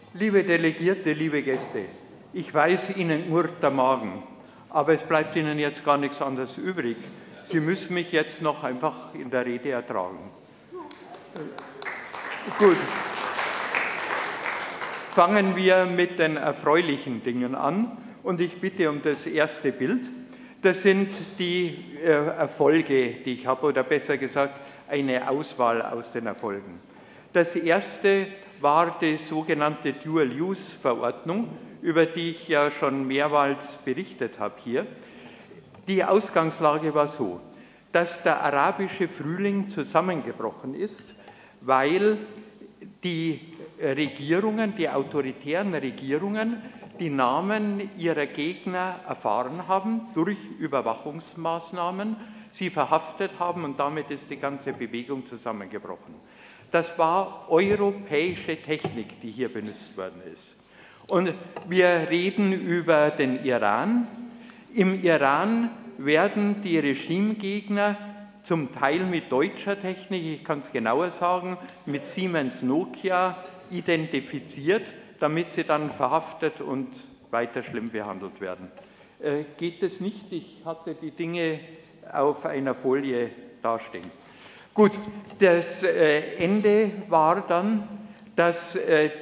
Liebe Delegierte, liebe Gäste, ich weiß, Ihnen knurrt der Magen, aber es bleibt Ihnen jetzt gar nichts anderes übrig. Sie müssen mich jetzt noch einfach in der Rede ertragen. Gut. Fangen wir mit den erfreulichen Dingen an und ich bitte um das erste Bild. Das sind die Erfolge, die ich habe, oder besser gesagt, eine Auswahl aus den Erfolgen. Das erste war die sogenannte Dual-Use-Verordnung, über die ich ja schon mehrmals berichtet habe hier. Die Ausgangslage war so, dass der arabische Frühling zusammengebrochen ist, weil die Regierungen, die autoritären Regierungen, die Namen ihrer Gegner erfahren haben durch Überwachungsmaßnahmen, sie verhaftet haben und damit ist die ganze Bewegung zusammengebrochen. Das war europäische Technik, die hier benutzt worden ist. Und wir reden über den Iran. Im Iran werden die Regimegegner zum Teil mit deutscher Technik, ich kann es genauer sagen, mit Siemens Nokia identifiziert, damit sie dann verhaftet und weiter schlimm behandelt werden. Geht es nicht? Ich hatte die Dinge auf einer Folie dastehen. Gut, das Ende war dann, dass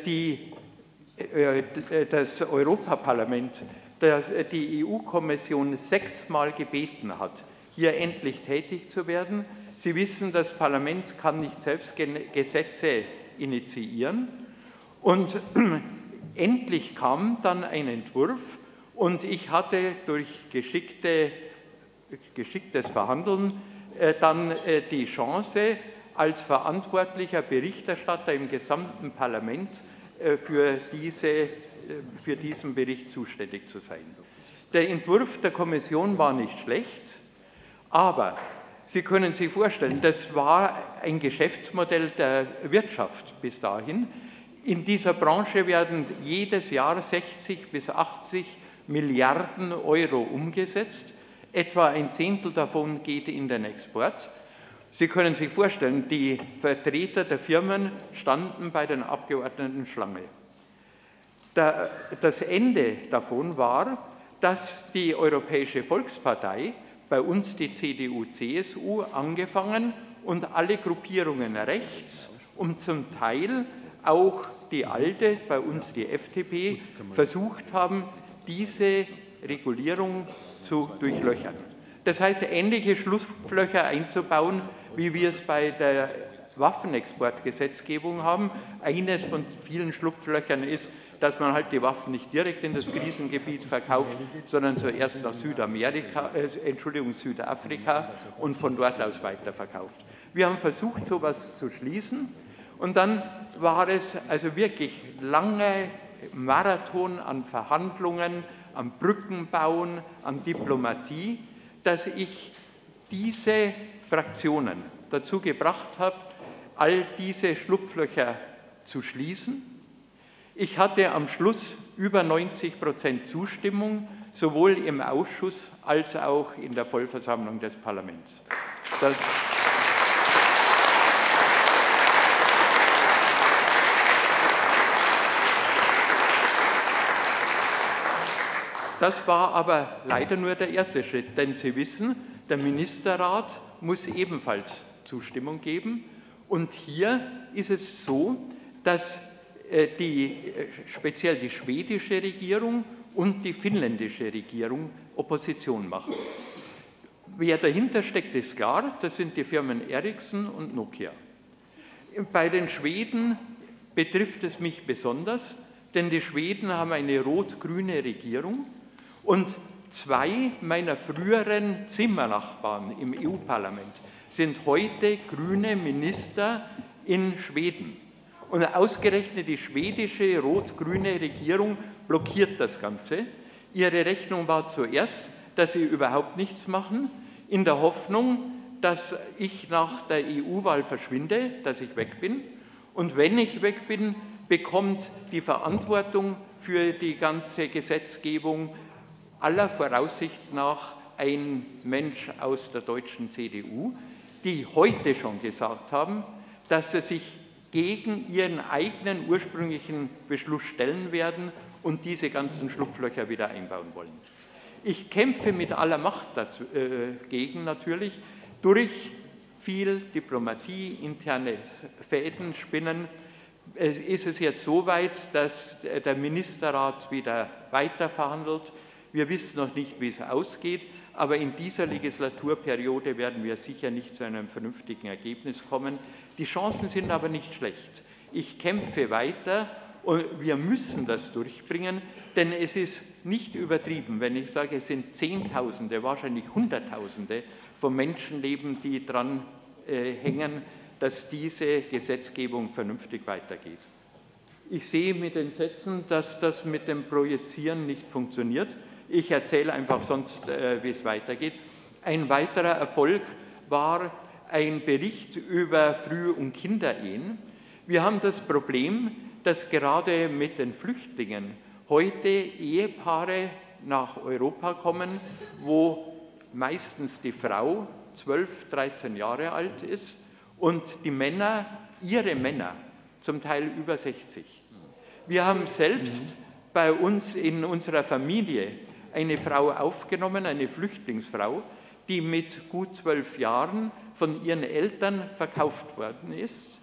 das Europaparlament, die EU-Kommission 6-mal gebeten hat, hier endlich tätig zu werden. Sie wissen, das Parlament kann nicht selbst Gesetze initiieren. Und endlich kam dann ein Entwurf und ich hatte durch geschicktes Verhandeln dann die Chance, als verantwortlicher Berichterstatter im gesamten Parlament für diesen Bericht zuständig zu sein. Der Entwurf der Kommission war nicht schlecht, aber Sie können sich vorstellen, das war ein Geschäftsmodell der Wirtschaft bis dahin. In dieser Branche werden jedes Jahr 60 bis 80 Milliarden Euro umgesetzt. Etwa ein Zehntel davon geht in den Export. Sie können sich vorstellen, die Vertreter der Firmen standen bei den Abgeordneten Schlange. Das Ende davon war, dass die Europäische Volkspartei, bei uns die CDU-CSU, angefangen und alle Gruppierungen rechts und zum Teil auch die ALDE, bei uns die FDP, versucht haben, diese Regulierung zu durchlöchern. Das heißt, ähnliche Schlupflöcher einzubauen, wie wir es bei der Waffenexportgesetzgebung haben. Eines von vielen Schlupflöchern ist, dass man halt die Waffen nicht direkt in das Krisengebiet verkauft, sondern zuerst nach Südafrika und von dort aus weiterverkauft. Wir haben versucht, so etwas zu schließen und dann war es also wirklich lange Marathon an Verhandlungen, am Brückenbauen, an Diplomatie, dass ich diese Fraktionen dazu gebracht habe, all diese Schlupflöcher zu schließen. Ich hatte am Schluss über 90% Zustimmung, sowohl im Ausschuss als auch in der Vollversammlung des Parlaments. Das war aber leider nur der erste Schritt, denn Sie wissen, der Ministerrat muss ebenfalls Zustimmung geben. Und hier ist es so, dass speziell die schwedische Regierung und die finnländische Regierung Opposition machen. Wer dahinter steckt, ist klar, das sind die Firmen Ericsson und Nokia. Bei den Schweden betrifft es mich besonders, denn die Schweden haben eine rot-grüne Regierung und 2 meiner früheren Zimmernachbarn im EU-Parlament sind heute grüne Minister in Schweden. Und ausgerechnet die schwedische rot-grüne Regierung blockiert das Ganze. Ihre Rechnung war zuerst, dass sie überhaupt nichts machen, in der Hoffnung, dass ich nach der EU-Wahl verschwinde, dass ich weg bin. Und wenn ich weg bin, bekommt die Verantwortung für die ganze Gesetzgebung aller Voraussicht nach ein Mensch aus der deutschen CDU, die heute schon gesagt haben, dass sie sich gegen ihren eigenen ursprünglichen Beschluss stellen werden und diese ganzen Schlupflöcher wieder einbauen wollen. Ich kämpfe mit aller Macht dagegen natürlich durch viel Diplomatie, interne Fäden spinnen. Ist es jetzt so weit, dass der Ministerrat wieder weiter verhandelt? Wir wissen noch nicht, wie es ausgeht, aber in dieser Legislaturperiode werden wir sicher nicht zu einem vernünftigen Ergebnis kommen. Die Chancen sind aber nicht schlecht. Ich kämpfe weiter und wir müssen das durchbringen, denn es ist nicht übertrieben, wenn ich sage, es sind Zehntausende, wahrscheinlich Hunderttausende von Menschenleben, die dran hängen, dass diese Gesetzgebung vernünftig weitergeht. Ich sehe mit den Sätzen, dass das mit dem Projizieren nicht funktioniert. Ich erzähle einfach sonst, wie es weitergeht. Ein weiterer Erfolg war ein Bericht über Früh- und Kinderehen. Wir haben das Problem, dass gerade mit den Flüchtlingen heute Ehepaare nach Europa kommen, wo meistens die Frau 12, 13 Jahre alt ist und die Männer, ihre Männer, zum Teil über 60. Wir haben selbst bei uns in unserer Familie eine Frau aufgenommen, eine Flüchtlingsfrau, die mit gut 12 Jahren von ihren Eltern verkauft worden ist.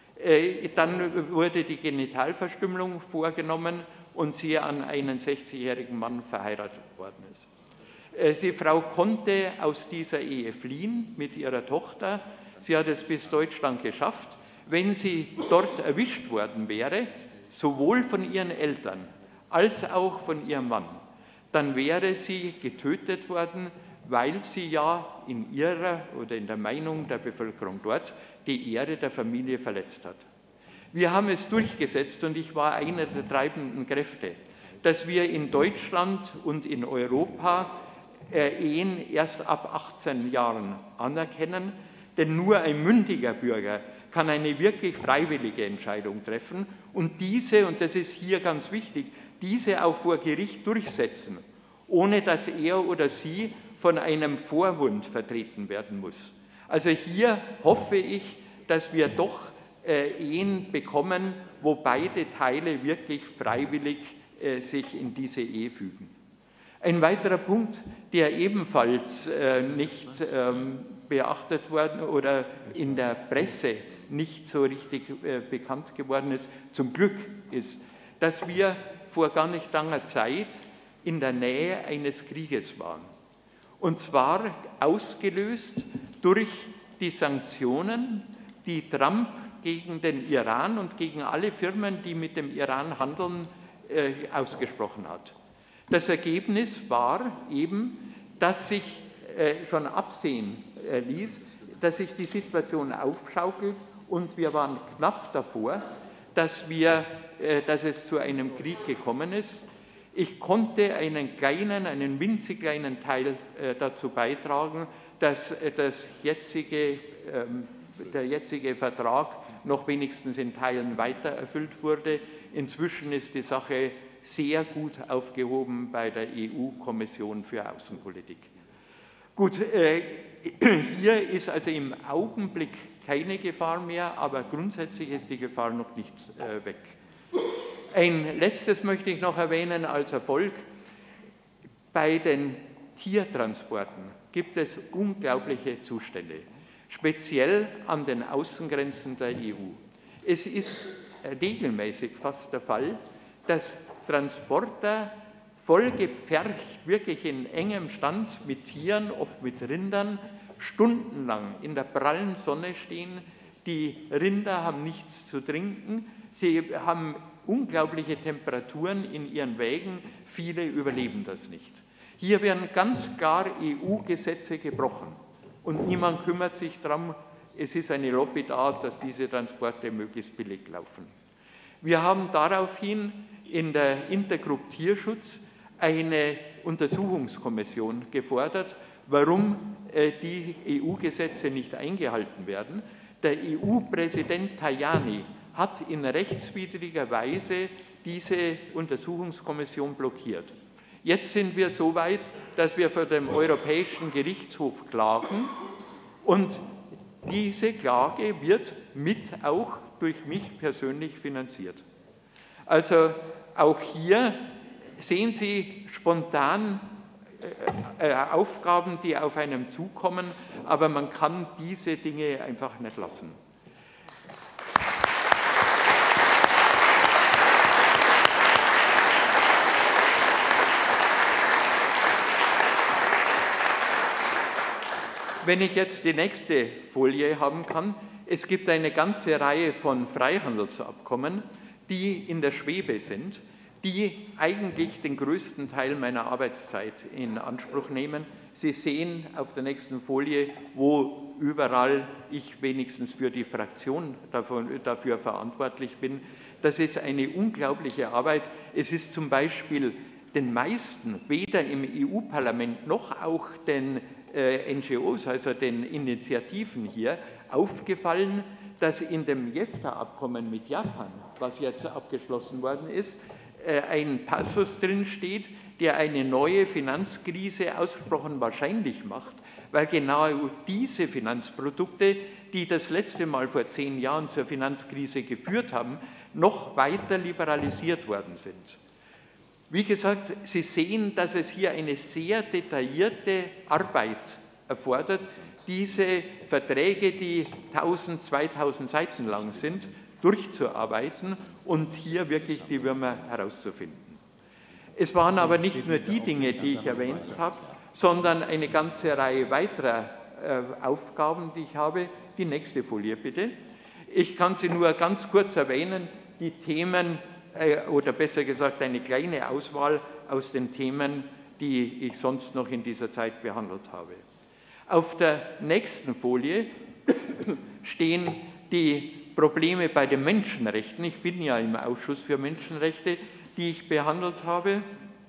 Dann wurde die Genitalverstümmelung vorgenommen und sie an einen 60-jährigen Mann verheiratet worden ist. Die Frau konnte aus dieser Ehe fliehen mit ihrer Tochter. Sie hat es bis Deutschland geschafft. Wenn sie dort erwischt worden wäre, sowohl von ihren Eltern als auch von ihrem Mann, dann wäre sie getötet worden, weil sie ja in ihrer oder in der Meinung der Bevölkerung dort die Ehre der Familie verletzt hat. Wir haben es durchgesetzt und ich war einer der treibenden Kräfte, dass wir in Deutschland und in Europa Ehen erst ab 18 Jahren anerkennen, denn nur ein mündiger Bürger kann eine wirklich freiwillige Entscheidung treffen und diese, und das ist hier ganz wichtig, diese auch vor Gericht durchsetzen, ohne dass er oder sie von einem Vormund vertreten werden muss. Also hier hoffe ich, dass wir doch Ehen bekommen, wo beide Teile wirklich freiwillig sich in diese Ehe fügen. Ein weiterer Punkt, der ebenfalls nicht beachtet worden oder in der Presse nicht so richtig bekannt geworden ist, zum Glück ist, dass wir vor gar nicht langer Zeit in der Nähe eines Krieges waren. Und zwar ausgelöst durch die Sanktionen, die Trump gegen den Iran und gegen alle Firmen, die mit dem Iran handeln, ausgesprochen hat. Das Ergebnis war eben, dass sich schon absehen ließ, dass sich die Situation aufschaukelt und wir waren knapp davor, dass es zu einem Krieg gekommen ist. Ich konnte einen winzig kleinen Teil dazu beitragen, dass der jetzige Vertrag noch wenigstens in Teilen weiter erfüllt wurde. Inzwischen ist die Sache sehr gut aufgehoben bei der EU-Kommission für Außenpolitik. Gut, hier ist also im Augenblick keine Gefahr mehr, aber grundsätzlich ist die Gefahr noch nicht weg. Ein letztes möchte ich noch erwähnen als Erfolg. Bei den Tiertransporten gibt es unglaubliche Zustände, speziell an den Außengrenzen der EU. Es ist regelmäßig fast der Fall, dass Transporter vollgepfercht, wirklich in engem Stand mit Tieren, oft mit Rindern, stundenlang in der prallen Sonne stehen. Die Rinder haben nichts zu trinken, sie haben unglaubliche Temperaturen in ihren Wägen, viele überleben das nicht. Hier werden ganz klar EU-Gesetze gebrochen und niemand kümmert sich darum, es ist eine Lobby da, dass diese Transporte möglichst billig laufen. Wir haben daraufhin in der Intergroup Tierschutz eine Untersuchungskommission gefordert, warum die EU-Gesetze nicht eingehalten werden. Der EU-Präsident Tajani hat in rechtswidriger Weise diese Untersuchungskommission blockiert. Jetzt sind wir so weit, dass wir vor dem Europäischen Gerichtshof klagen und diese Klage wird mit auch durch mich persönlich finanziert. Also auch hier sehen Sie spontan Aufgaben, die auf einem zukommen, aber man kann diese Dinge einfach nicht lassen. Wenn ich jetzt die nächste Folie haben kann, es gibt eine ganze Reihe von Freihandelsabkommen, die in der Schwebe sind, die eigentlich den größten Teil meiner Arbeitszeit in Anspruch nehmen. Sie sehen auf der nächsten Folie, wo überall ich wenigstens für die Fraktion dafür verantwortlich bin. Das ist eine unglaubliche Arbeit. Es ist zum Beispiel den meisten, weder im EU-Parlament noch auch den NGOs, also den Initiativen hier, aufgefallen, dass in dem JEFTA-Abkommen mit Japan, was jetzt abgeschlossen worden ist, ein Passus drin steht, der eine neue Finanzkrise ausgesprochen wahrscheinlich macht, weil genau diese Finanzprodukte, die das letzte Mal vor 10 Jahren zur Finanzkrise geführt haben, noch weiter liberalisiert worden sind. Wie gesagt, Sie sehen, dass es hier eine sehr detaillierte Arbeit erfordert, diese Verträge, die 1000, 2000 Seiten lang sind, durchzuarbeiten und hier wirklich die Würmer herauszufinden. Es waren aber nicht nur die Dinge, die ich erwähnt habe, sondern eine ganze Reihe weiterer Aufgaben, die ich habe. Die nächste Folie bitte. Ich kann sie nur ganz kurz erwähnen, die Themen, oder besser gesagt eine kleine Auswahl aus den Themen, die ich sonst noch in dieser Zeit behandelt habe. Auf der nächsten Folie stehen die Probleme bei den Menschenrechten. Ich bin ja im Ausschuss für Menschenrechte, die ich behandelt habe.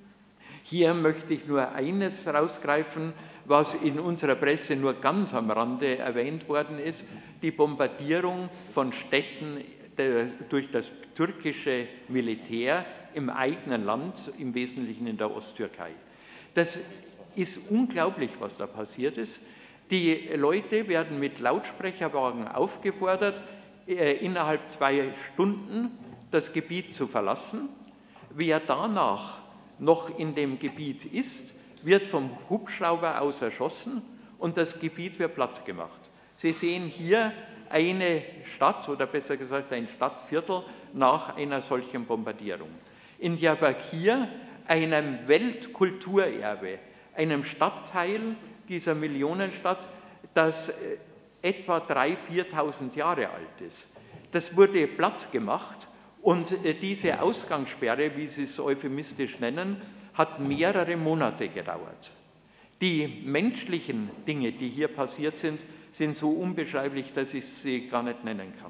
Hier möchte ich nur eines herausgreifen, was in unserer Presse nur ganz am Rande erwähnt worden ist, die Bombardierung von Städten durch das türkische Militär im eigenen Land, im Wesentlichen in der Osttürkei. Das ist unglaublich, was da passiert ist. Die Leute werden mit Lautsprecherwagen aufgefordert, innerhalb 2 Stunden das Gebiet zu verlassen. Wer danach noch in dem Gebiet ist, wird vom Hubschrauber aus erschossen und das Gebiet wird platt gemacht. Sie sehen hier eine Stadt oder besser gesagt ein Stadtviertel nach einer solchen Bombardierung. In Diyarbakir, einem Weltkulturerbe, einem Stadtteil dieser Millionenstadt, das etwa 3.000, 4.000 Jahre alt ist. Das wurde platt gemacht und diese Ausgangssperre, wie Sie es euphemistisch nennen, hat mehrere Monate gedauert. Die menschlichen Dinge, die hier passiert sind so unbeschreiblich, dass ich sie gar nicht nennen kann.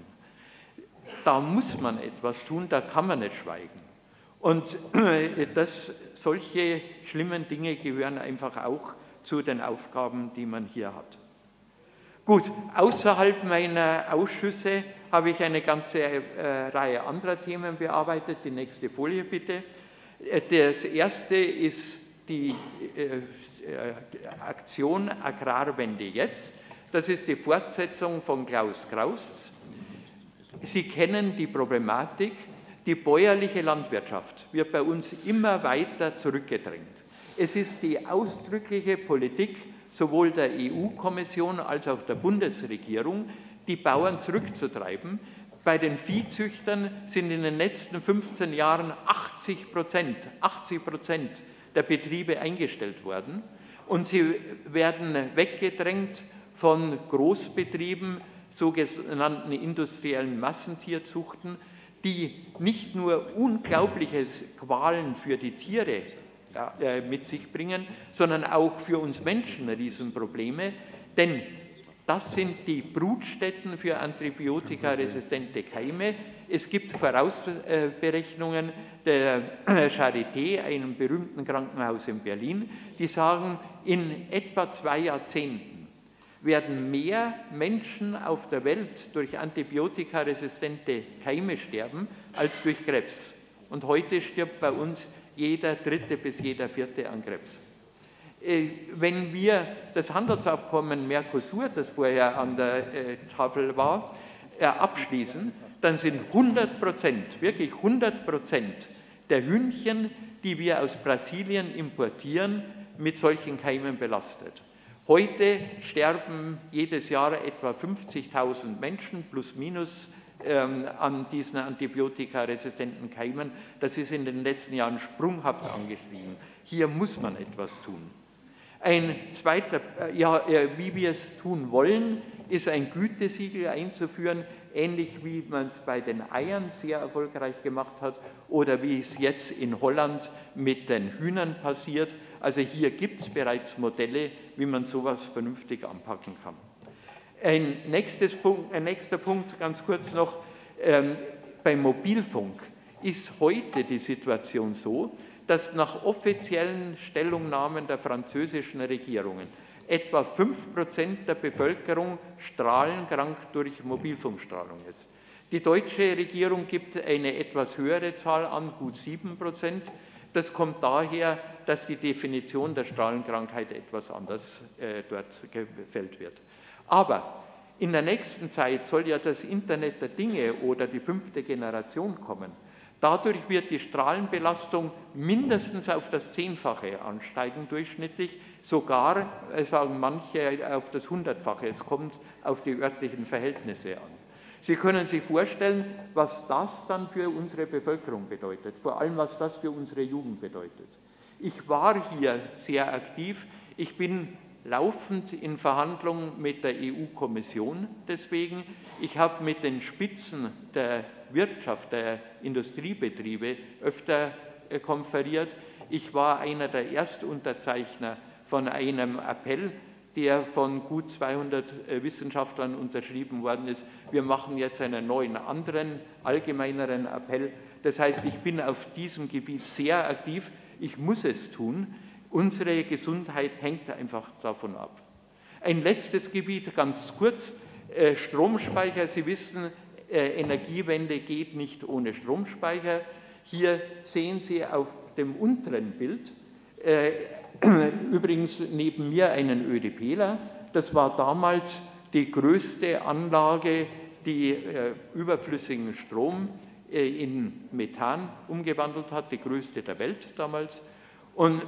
Da muss man etwas tun, da kann man nicht schweigen. Und solche schlimmen Dinge gehören einfach auch zu den Aufgaben, die man hier hat. Gut, außerhalb meiner Ausschüsse habe ich eine ganze Reihe anderer Themen bearbeitet. Die nächste Folie bitte. Das erste ist die Aktion Agrarwende jetzt. Das ist die Fortsetzung von Klaus Kraus. Sie kennen die Problematik. Die bäuerliche Landwirtschaft wird bei uns immer weiter zurückgedrängt. Es ist die ausdrückliche Politik sowohl der EU-Kommission als auch der Bundesregierung, die Bauern zurückzutreiben. Bei den Viehzüchtern sind in den letzten 15 Jahren 80% der Betriebe eingestellt worden und sie werden weggedrängt von Großbetrieben, sogenannten industriellen Massentierzuchten, die nicht nur unglaubliche Qualen für die Tiere mit sich bringen, sondern auch für uns Menschen Riesenprobleme, denn das sind die Brutstätten für antibiotikaresistente Keime. Es gibt Vorausberechnungen der Charité, einem berühmten Krankenhaus in Berlin, die sagen, in etwa 2 Jahrzehnten werden mehr Menschen auf der Welt durch antibiotikaresistente Keime sterben, als durch Krebs. Und heute stirbt bei uns jeder 3. bis jeder 4. an Krebs. Wenn wir das Handelsabkommen Mercosur, das vorher an der Tafel war, abschließen, dann sind 100%, wirklich 100% der Hühnchen, die wir aus Brasilien importieren, mit solchen Keimen belastet. Heute sterben jedes Jahr etwa 50.000 Menschen plus minus an diesen antibiotikaresistenten Keimen. Das ist in den letzten Jahren sprunghaft angestiegen. Hier muss man etwas tun. Ein zweiter, wie wir es tun wollen, ist ein Gütesiegel einzuführen, ähnlich wie man es bei den Eiern sehr erfolgreich gemacht hat oder wie es jetzt in Holland mit den Hühnern passiert. Also hier gibt es bereits Modelle, wie man sowas vernünftig anpacken kann. Ein nächster Punkt, ganz kurz noch, beim Mobilfunk ist heute die Situation so, dass nach offiziellen Stellungnahmen der französischen Regierungen etwa 5% der Bevölkerung strahlenkrank durch Mobilfunkstrahlung ist. Die deutsche Regierung gibt eine etwas höhere Zahl an, gut 7%. Das kommt daher, dass die Definition der Strahlenkrankheit etwas anders dort gefällt wird. Aber in der nächsten Zeit soll ja das Internet der Dinge oder die 5. Generation kommen. Dadurch wird die Strahlenbelastung mindestens auf das 10-fache ansteigen durchschnittlich, sogar, sagen manche, auf das 100-fache. Es kommt auf die örtlichen Verhältnisse an. Sie können sich vorstellen, was das dann für unsere Bevölkerung bedeutet, vor allem was das für unsere Jugend bedeutet. Ich war hier sehr aktiv, ich bin laufend in Verhandlungen mit der EU-Kommission deswegen. Ich habe mit den Spitzen der Wirtschaft, der Industriebetriebe öfter konferiert. Ich war einer der Erstunterzeichner von einem Appell, der von gut 200 Wissenschaftlern unterschrieben worden ist. Wir machen jetzt einen neuen, anderen, allgemeineren Appell. Das heißt, ich bin auf diesem Gebiet sehr aktiv. Ich muss es tun. Unsere Gesundheit hängt einfach davon ab. Ein letztes Gebiet, ganz kurz, Stromspeicher. Sie wissen, Energiewende geht nicht ohne Stromspeicher. Hier sehen Sie auf dem unteren Bild übrigens neben mir einen ÖDPler. Das war damals die größte Anlage, die überflüssigen Strom in Methan umgewandelt hat, die größte der Welt damals. Und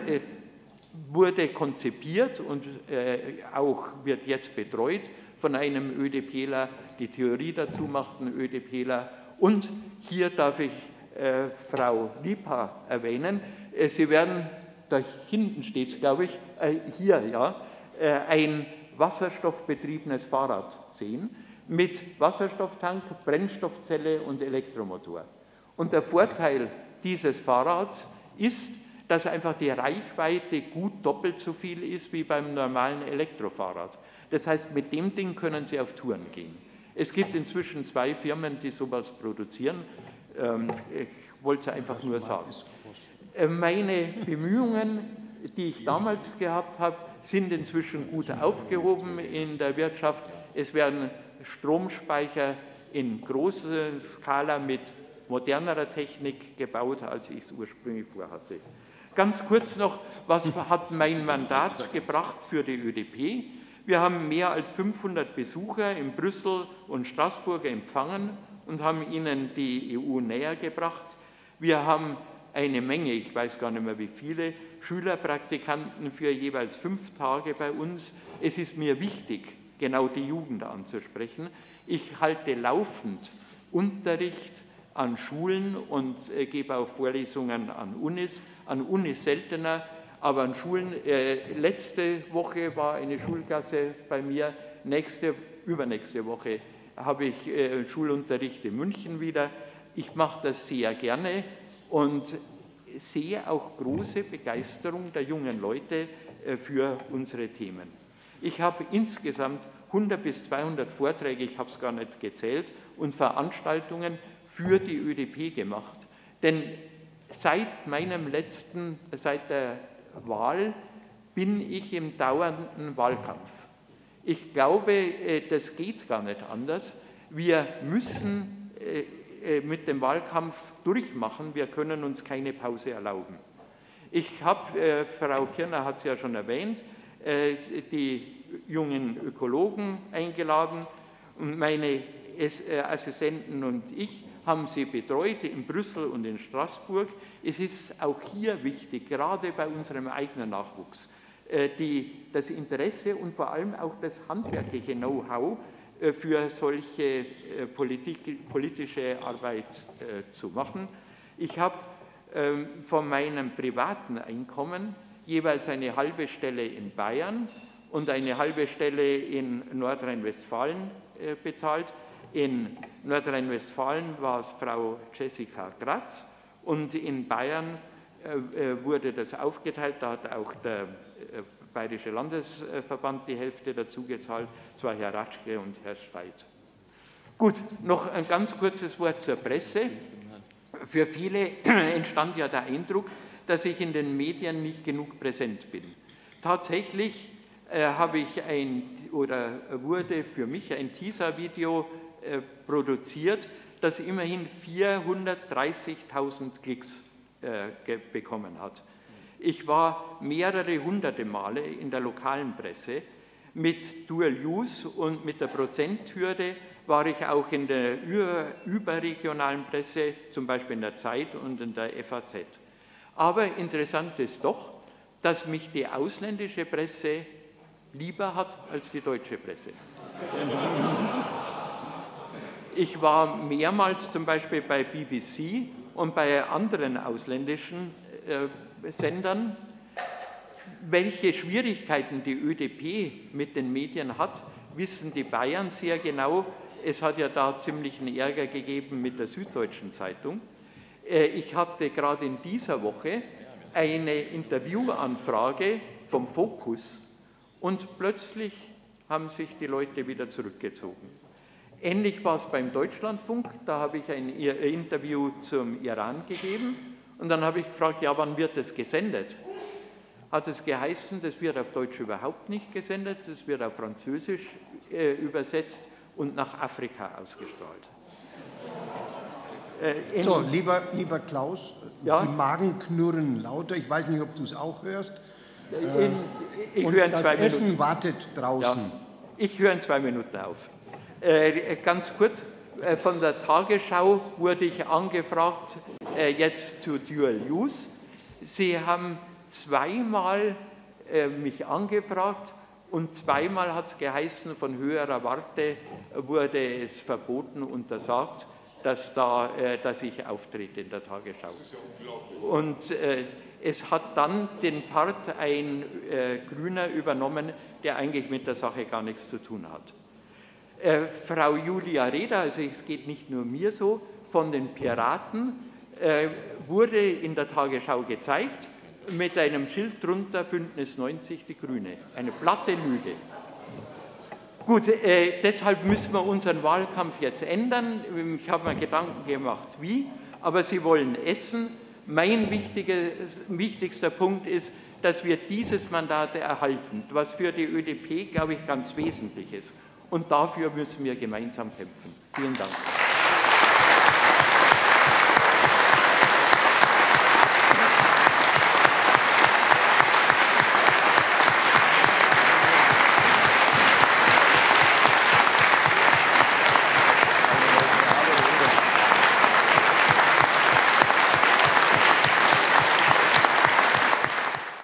wurde konzipiert und auch wird jetzt betreut von einem ÖDPler. Die Theorie dazu macht ein ÖDPler. Und hier darf ich Frau Lipa erwähnen. Sie werden, da hinten steht es, glaube ich, hier, ja, ein wasserstoffbetriebenes Fahrrad sehen mit Wasserstofftank, Brennstoffzelle und Elektromotor. Und der Vorteil dieses Fahrrads ist, dass einfach die Reichweite gut doppelt so viel ist wie beim normalen Elektrofahrrad. Das heißt, mit dem Ding können Sie auf Touren gehen. Es gibt inzwischen 2 Firmen, die sowas produzieren. Ich wollte es einfach nur sagen. Meine Bemühungen, die ich damals gehabt habe, sind inzwischen gut aufgehoben in der Wirtschaft. Es werden Stromspeicher in großer Skala mit modernerer Technik gebaut, als ich es ursprünglich vorhatte. Ganz kurz noch, was hat mein Mandat gebracht für die ÖDP? Wir haben mehr als 500 Besucher in Brüssel und Straßburg empfangen und haben ihnen die EU näher gebracht. Wir haben eine Menge, ich weiß gar nicht mehr wie viele, Schülerpraktikanten für jeweils 5 Tage bei uns. Es ist mir wichtig, genau die Jugend anzusprechen. Ich halte laufend Unterricht an Schulen und gebe auch Vorlesungen an Unis seltener, aber an Schulen. Letzte Woche war eine Schulklasse bei mir, übernächste Woche habe ich Schulunterricht in München wieder. Ich mache das sehr gerne und sehe auch große Begeisterung der jungen Leute für unsere Themen. Ich habe insgesamt 100 bis 200 Vorträge, ich habe es gar nicht gezählt, und Veranstaltungen für die ÖDP gemacht. Denn seit der Wahl bin ich im dauernden Wahlkampf. Ich glaube, das geht gar nicht anders. Wir müssen mit dem Wahlkampf durchmachen, wir können uns keine Pause erlauben. Ich habe, Frau Kirner hat es ja schon erwähnt, die jungen Ökologen eingeladen und meine Assistenten und ich haben sie betreut in Brüssel und in Straßburg. Es ist auch hier wichtig, gerade bei unserem eigenen Nachwuchs, das Interesse und vor allem auch das handwerkliche Know-how für solche politische Arbeit zu machen. Ich habe von meinem privaten Einkommen jeweils eine halbe Stelle in Bayern und eine halbe Stelle in Nordrhein-Westfalen bezahlt. In Nordrhein-Westfalen war es Frau Jessica Gratz und in Bayern wurde das aufgeteilt, da hat auch der Bayerische Landesverband die Hälfte dazu gezahlt, zwar Herr Ratschke und Herr Streit. Gut, noch ein ganz kurzes Wort zur Presse. Für viele entstand ja der Eindruck, dass ich in den Medien nicht genug präsent bin. Tatsächlich wurde für mich ein Teaser-Video produziert, das immerhin 430.000 Klicks bekommen hat. Ich war mehrere hunderte Male in der lokalen Presse. Mit Dual Use und mit der Prozenthürde war ich auch in der überregionalen Presse, zum Beispiel in der Zeit und in der FAZ. Aber interessant ist doch, dass mich die ausländische Presse lieber hat als die deutsche Presse. Ich war mehrmals zum Beispiel bei BBC und bei anderen ausländischen Sendern. Welche Schwierigkeiten die ÖDP mit den Medien hat, wissen die Bayern sehr genau. Es hat ja da ziemlichen Ärger gegeben mit der Süddeutschen Zeitung. Ich hatte gerade in dieser Woche eine Interviewanfrage vom Focus und plötzlich haben sich die Leute wieder zurückgezogen. Ähnlich war es beim Deutschlandfunk, da habe ich ein Interview zum Iran gegeben und dann habe ich gefragt, ja, wann wird das gesendet? Hat es geheißen, das wird auf Deutsch überhaupt nicht gesendet, das wird auf Französisch übersetzt und nach Afrika ausgestrahlt. So, lieber Klaus, ja? Die Magen knurren lauter, ich weiß nicht, ob du es auch hörst. Ich höre in 2 Minuten. Das Essen wartet draußen. Ja, ich höre in 2 Minuten auf. Ganz kurz, von der Tagesschau wurde ich angefragt, jetzt zu Dual Use. Sie haben zweimal mich angefragt und zweimal hat es geheißen, von höherer Warte wurde es verboten, untersagt, dass ich auftrete in der Tagesschau. Das ist ja unglaublich. Und es hat dann den Part ein Grüner übernommen, der eigentlich mit der Sache gar nichts zu tun hat. Frau Julia Reda, also es geht nicht nur mir so, von den Piraten wurde in der Tagesschau gezeigt, mit einem Schild drunter, Bündnis 90, die Grüne. Eine platte Lüge. Gut, deshalb müssen wir unseren Wahlkampf jetzt ändern. Ich habe mir Gedanken gemacht, wie, aber Sie wollen essen. Mein wichtigster Punkt ist, dass wir dieses Mandat erhalten, was für die ÖDP, glaube ich, ganz wesentlich ist. Und dafür müssen wir gemeinsam kämpfen. Vielen Dank.